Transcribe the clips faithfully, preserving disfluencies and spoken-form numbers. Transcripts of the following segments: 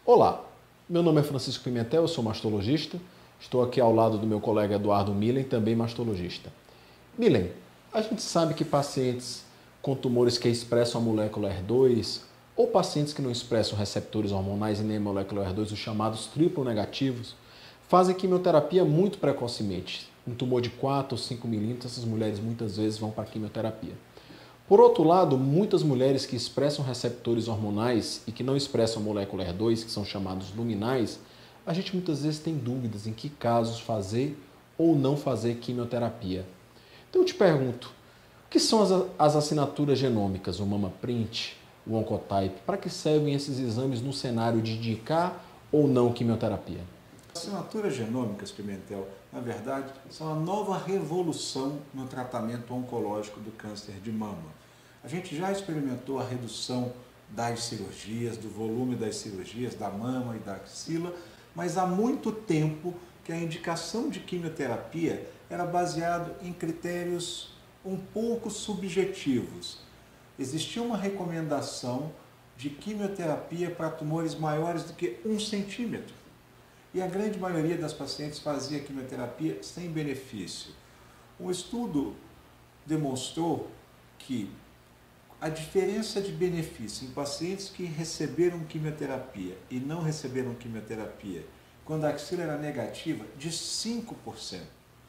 Olá, meu nome é Francisco Pimentel, eu sou mastologista. Estou aqui ao lado do meu colega Eduardo Milen, também mastologista. Milen, a gente sabe que pacientes com tumores que expressam a molécula E R dois ou pacientes que não expressam receptores hormonais e nem a molécula E R dois, os chamados triplo negativos, fazem quimioterapia muito precocemente. Um tumor de quatro ou cinco milímetros, essas mulheres muitas vezes vão para a quimioterapia. Por outro lado, muitas mulheres que expressam receptores hormonais e que não expressam a molécula E R dois, que são chamados luminais, a gente muitas vezes tem dúvidas em que casos fazer ou não fazer quimioterapia. Então eu te pergunto, o que são as, as assinaturas genômicas, o MammaPrint, o Oncotype? Para que servem esses exames no cenário de indicar ou não quimioterapia? Assinaturas genômicas, Pimentel, na verdade, são a nova revolução no tratamento oncológico do câncer de mama. A gente já experimentou a redução das cirurgias, do volume das cirurgias, da mama e da axila, mas há muito tempo que a indicação de quimioterapia era baseada em critérios um pouco subjetivos. Existia uma recomendação de quimioterapia para tumores maiores do que um centímetro. E a grande maioria das pacientes fazia quimioterapia sem benefício. Um estudo demonstrou que a diferença de benefício em pacientes que receberam quimioterapia e não receberam quimioterapia, quando a axila era negativa, de cinco por cento.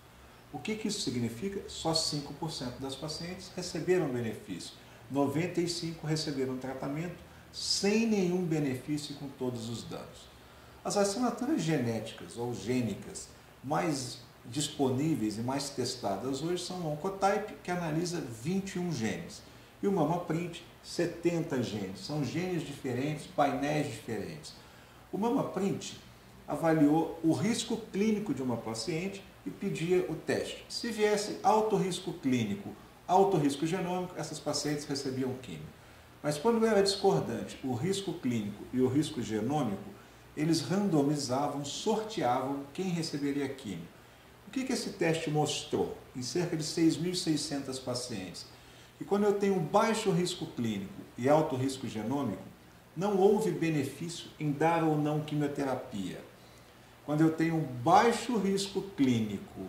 O que que isso significa? Só cinco por cento das pacientes receberam benefício. noventa e cinco por cento receberam tratamento sem nenhum benefício e com todos os danos. As assinaturas genéticas ou gênicas mais disponíveis e mais testadas hoje são o Oncotype, que analisa vinte e um genes, e o MammaPrint, setenta genes. São genes diferentes, painéis diferentes. O MammaPrint avaliou o risco clínico de uma paciente e pedia o teste. Se viesse alto risco clínico, alto risco genômico, essas pacientes recebiam quimio. Mas quando era discordante o risco clínico e o risco genômico, eles randomizavam, sorteavam quem receberia quimio. O que que esse teste mostrou? Em cerca de seis mil e seiscentas pacientes, que quando eu tenho baixo risco clínico e alto risco genômico, não houve benefício em dar ou não quimioterapia. Quando eu tenho baixo risco clínico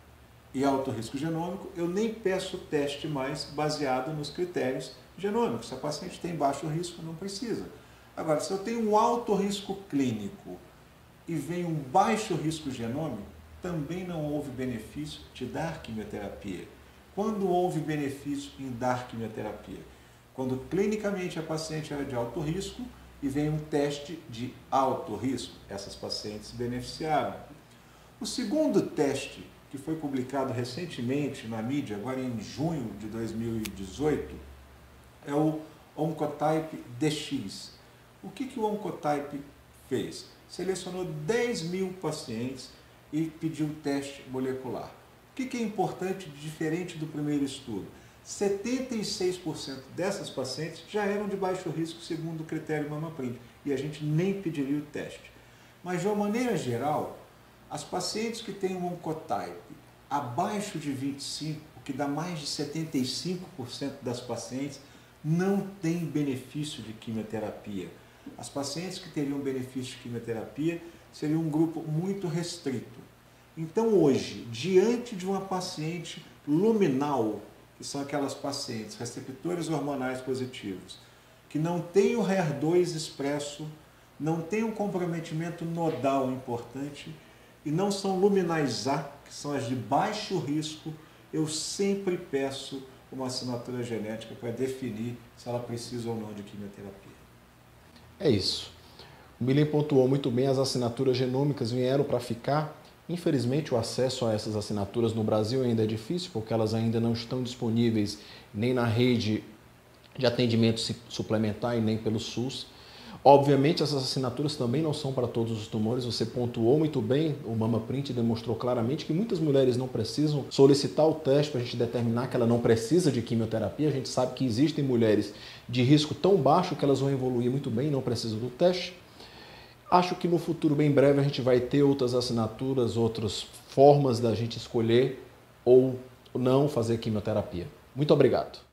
e alto risco genômico, eu nem peço teste mais baseado nos critérios genômicos. Se a paciente tem baixo risco, não precisa. Agora, se eu tenho um alto risco clínico e vem um baixo risco genômico, também não houve benefício de dar quimioterapia. Quando houve benefício em dar quimioterapia? Quando clinicamente a paciente era de alto risco e vem um teste de alto risco, essas pacientes se beneficiaram. O segundo teste, que foi publicado recentemente na mídia, agora em junho de dois mil e dezoito, é o Oncotype D X. O que que o Oncotype fez? Selecionou dez mil pacientes e pediu teste molecular. O que que é importante, diferente do primeiro estudo? setenta e seis por cento dessas pacientes já eram de baixo risco segundo o critério MammaPrint e a gente nem pediria o teste. Mas de uma maneira geral, as pacientes que têm um Oncotype abaixo de vinte e cinco, o que dá mais de setenta e cinco por cento das pacientes, não têm benefício de quimioterapia. As pacientes que teriam benefício de quimioterapia seriam um grupo muito restrito. Então hoje, diante de uma paciente luminal, que são aquelas pacientes receptores hormonais positivos, que não tem o E R dois expresso, não tem um comprometimento nodal importante e não são luminais A, que são as de baixo risco, eu sempre peço uma assinatura genética para definir se ela precisa ou não de quimioterapia. É isso. O Milen pontuou muito bem, as assinaturas genômicas vieram para ficar. Infelizmente, o acesso a essas assinaturas no Brasil ainda é difícil, porque elas ainda não estão disponíveis nem na rede de atendimento suplementar e nem pelo SUS. Obviamente, essas assinaturas também não são para todos os tumores. Você pontuou muito bem, o MammaPrint demonstrou claramente que muitas mulheres não precisam solicitar o teste para a gente determinar que ela não precisa de quimioterapia. A gente sabe que existem mulheres de risco tão baixo que elas vão evoluir muito bem e não precisam do teste. Acho que no futuro, bem breve, a gente vai ter outras assinaturas, outras formas da gente escolher ou não fazer quimioterapia. Muito obrigado.